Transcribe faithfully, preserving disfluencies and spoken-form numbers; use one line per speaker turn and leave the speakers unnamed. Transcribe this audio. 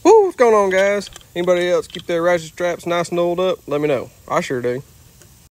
Woo, what's going on, guys? Anybody else keep their ratchet straps nice and oiled up? Let me know. I sure do.